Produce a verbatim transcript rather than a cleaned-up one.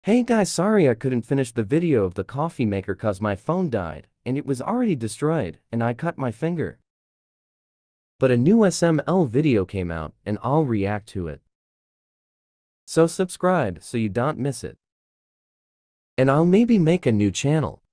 Hey guys, sorry I couldn't finish the video of the coffee maker cause my phone died, and it was already destroyed, and I cut my finger. But a new S M L video came out, and I'll react to it. So subscribe so you don't miss it. And I'll maybe make a new channel.